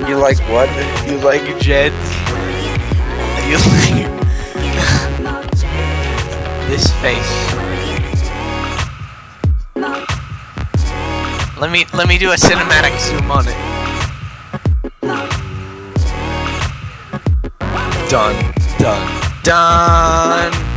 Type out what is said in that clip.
You like what? You like jets? You like this face? Let me do a cinematic zoom on it. Done.